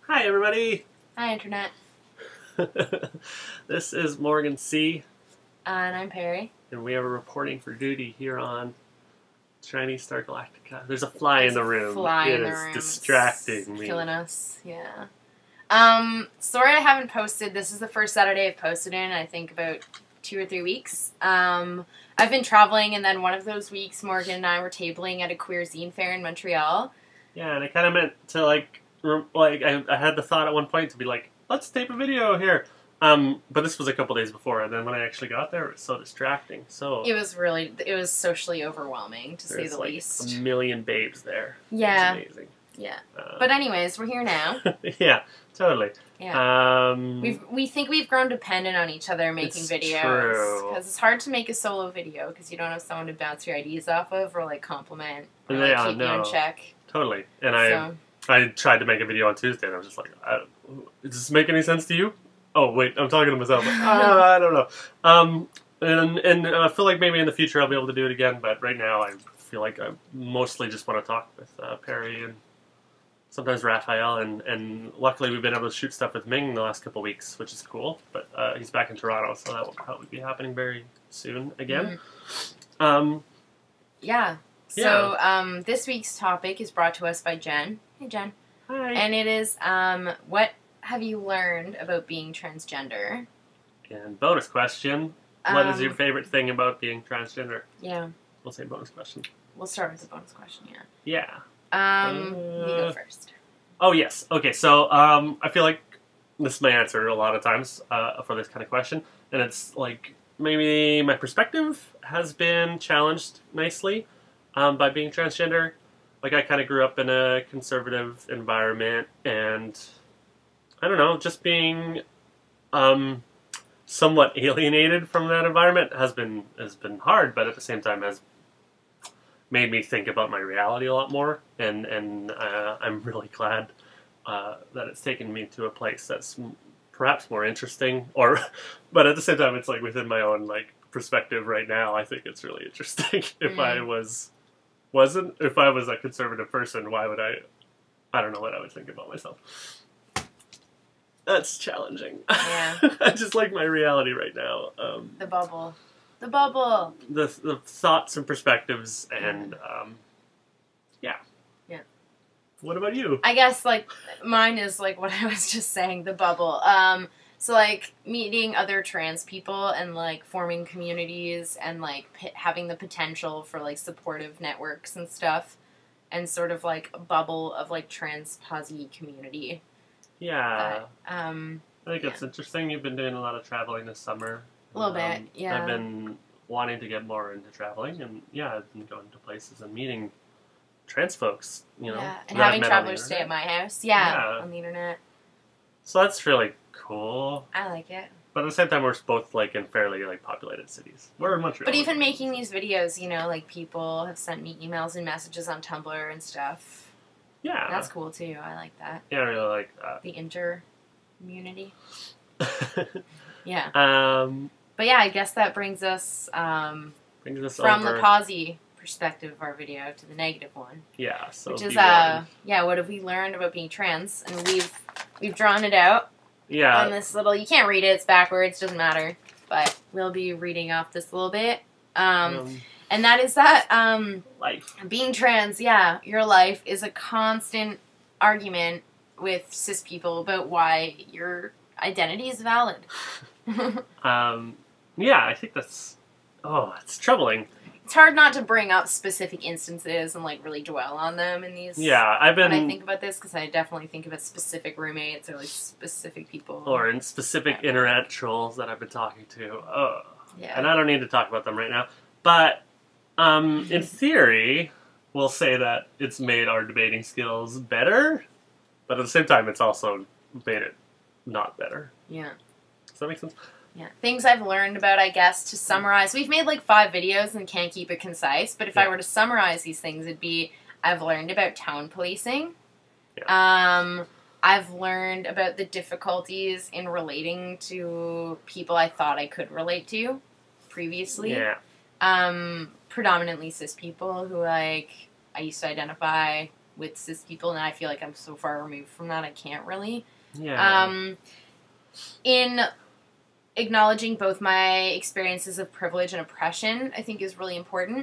Hi, everybody. Hi, Internet. This is Morgan C. And I'm Perry. And we are reporting for duty here on Chinese Star Galactica. There's a fly in the room. It is distracting me. Killing us, yeah. Sorry I haven't posted. This is the first Saturday I've posted in, I think, about 2 or 3 weeks. I've been traveling, and then one of those weeks, Morgan and I were tabling at a queer zine fair in Montreal. Yeah, and I kind of meant to, I had the thought at one point to be like, let's tape a video here. But this was a couple days before, and then when I actually got there, it was so distracting. So it was socially overwhelming, to say the least. A million babes there. Yeah. It's amazing. Yeah. But anyways, we're here now. Yeah, totally. Yeah. We think we've grown dependent on each other making videos. Because it's hard to make a solo video because you don't have someone to bounce your ideas off of or like compliment or keep you in check. Totally. And I tried to make a video on Tuesday, and I was just like, does this make any sense to you? Oh, wait, I'm talking to myself. I don't know. And I feel like maybe in the future I'll be able to do it again, but right now I feel like I mostly just want to talk with Perry and sometimes Raphael, and luckily we've been able to shoot stuff with Ming the last couple weeks, which is cool, but he's back in Toronto, so that will probably be happening very soon again. Yeah. So this week's topic is brought to us by Jen. Hey, Jen. Hi. And it is, what have you learned about being transgender? And bonus question, what is your favorite thing about being transgender? Yeah. We'll say bonus question. We'll start with the bonus question, yeah. Yeah. You go first. Oh, yes. Okay, so I feel like this is my answer a lot of times for this kind of question, and it's like maybe my perspective has been challenged nicely by being transgender. Like, I kind of grew up in a conservative environment, and I don't know, just being somewhat alienated from that environment has been hard, but at the same time has made me think about my reality a lot more, and I'm really glad that it's taken me to a place that's perhaps more interesting, but at the same time, it's like within my own like perspective right now. I think it's really interesting. If I was a conservative person, why would I don't know what I would think about myself. That's challenging. Yeah. I just like my reality right now. The bubble. The bubble. The thoughts and perspectives, and yeah. Yeah. What about you? I guess like mine is like what I was just saying, the bubble. So like meeting other trans people and like forming communities and like having the potential for like supportive networks and stuff, and sort of like a bubble of like trans posse community. Yeah. I think it's interesting. You've been doing a lot of traveling this summer. A little bit, yeah. I've been wanting to get more into traveling, and yeah, I've been going to places and meeting trans folks, you know. Yeah, and having travelers stay at my house. Yeah, on the internet. So that's really cool. I like it. But at the same time, we're both like in fairly like populated cities. We're in Montreal. But even making these videos, you know, like people have sent me emails and messages on Tumblr and stuff. Yeah. That's cool too. I like that. Yeah, I really like that. The inter-community. Yeah. But yeah, I guess that brings us from the posy perspective of our video to the negative one. Yeah. So which is what have we learned about being trans? And we've drawn it out. Yeah. On this little, you can't read it, it's backwards, doesn't matter. But we'll be reading off this a little bit. And that is that life. Being trans, yeah, your life is a constant argument with cis people about why your identity is valid. Yeah, I think it's troubling. It's hard not to bring up specific instances and like really dwell on them in these. Yeah, when I think about this, because I definitely think about specific roommates or like specific people, or in specific internet trolls that I've been talking to. Yeah. And I don't need to talk about them right now, but in theory, we'll say that it's made our debating skills better, but at the same time, it's also made it not better. Yeah. Does that make sense? Yeah. Things I've learned about, I guess, to summarize. We've made like 5 videos and can't keep it concise, but if I were to summarize these things, it'd be I've learned about town policing. Yeah. I've learned about the difficulties in relating to people I thought I could relate to previously. Yeah. Predominantly cis people who like I used to identify with cis people, and I feel like I'm so far removed from that I can't really. Yeah. In acknowledging both my experiences of privilege and oppression, I think is really important.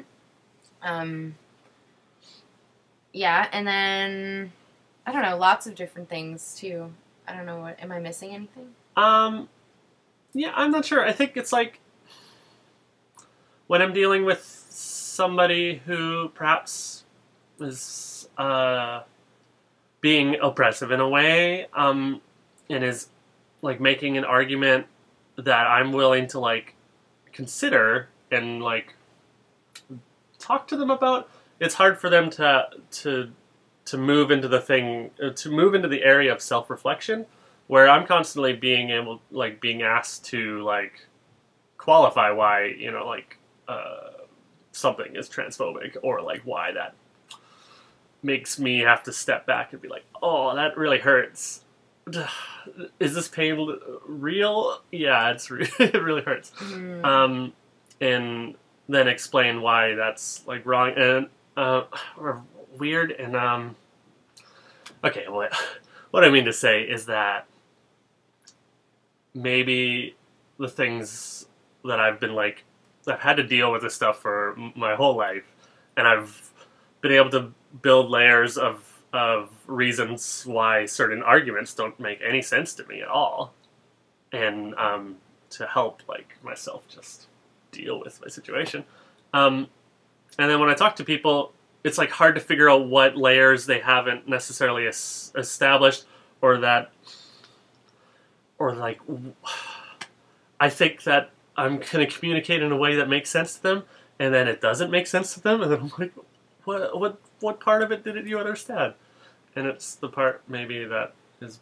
Yeah, and then I don't know, lots of different things too. I don't know, what am I missing anything? Yeah, I'm not sure. I think it's like when I'm dealing with somebody who perhaps is being oppressive in a way, and is like making an argument that I'm willing to like consider and like talk to them about. It's hard for them to move into the thing, to move into the area of self-reflection, where I'm constantly being asked to like qualify why, you know, like something is transphobic, or like why that makes me have to step back and be like, oh, that really hurts. Is this pain real? Yeah, it's it really hurts. And then explain why that's like wrong and or weird. And okay, what I mean to say is that maybe the things that I've had to deal with this stuff for my whole life, and I've been able to build layers of reasons why certain arguments don't make any sense to me at all, and to help like myself just deal with my situation. And then when I talk to people, it's like hard to figure out what layers they haven't necessarily established, or like I think that I'm going to communicate in a way that makes sense to them, and then it doesn't make sense to them, and then I'm like, what part of it didn't you understand? And it's the part maybe that is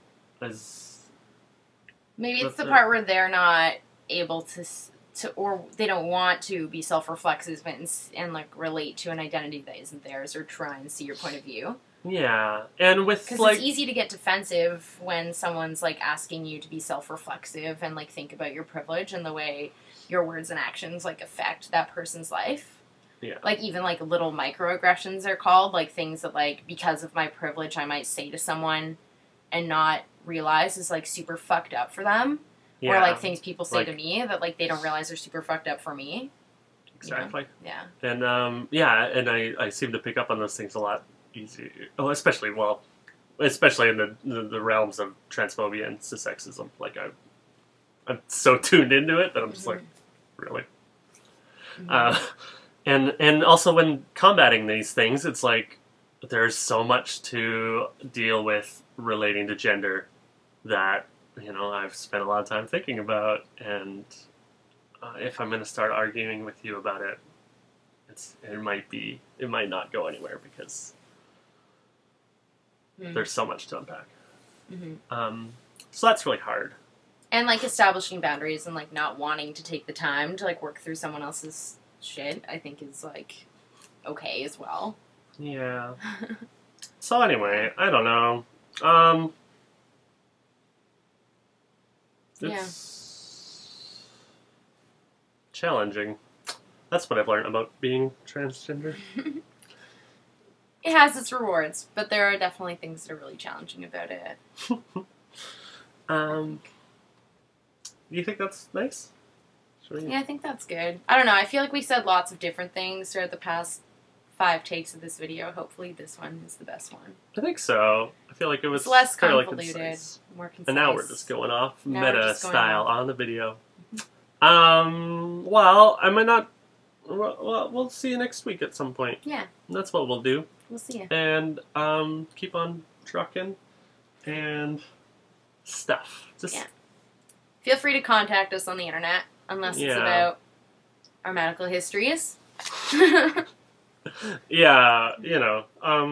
maybe it's the part where they're not able to or they don't want to be self-reflexive and like relate to an identity that isn't theirs, or try and see your point of view. Yeah, and with because like, it's easy to get defensive when someone's like asking you to be self-reflexive and like think about your privilege and the way your words and actions like affect that person's life. Yeah. Like even like little microaggressions they're called, like things that like because of my privilege I might say to someone and not realize is like super fucked up for them. Yeah. Or like things people say like, to me that like they don't realize are super fucked up for me. Exactly. You know? Yeah. And and I seem to pick up on those things a lot easier. Oh, especially in the realms of transphobia and cissexism. Like I'm so tuned into it that I'm just like, really. And also when combating these things, it's like there's so much to deal with relating to gender that, you know, I've spent a lot of time thinking about, and if I'm going to start arguing with you about it, it might not go anywhere because there's so much to unpack. So that's really hard. And like establishing boundaries and like not wanting to take the time to like work through someone else's shit, I think is like okay as well. Yeah. So anyway, I don't know. It's challenging. That's what I've learned about being transgender. It has its rewards, but there are definitely things that are really challenging about it. Do you think that's nice? Yeah, I think that's good. I don't know. I feel like we said lots of different things throughout the past 5 takes of this video. Hopefully this one is the best one. I think so. I feel like it was it's less convoluted, more concise. And now we're just going off meta style on the video. Well, I might not... Well, we'll see you next week at some point. Yeah. That's what we'll do. We'll see you. And keep on trucking and stuff. Yeah. Feel free to contact us on the internet, unless it's about our medical histories. Yeah, you know,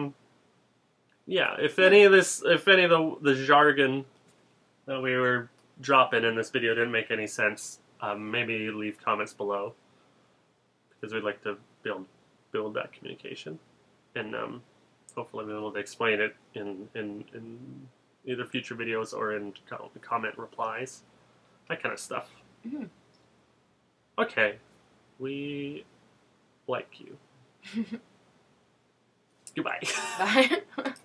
if any of the jargon that we were dropping in this video didn't make any sense, maybe leave comments below, because we'd like to build that communication, and hopefully we'll be able to explain it in either future videos or in comment replies, that kind of stuff. Okay, we like you. Goodbye. Bye.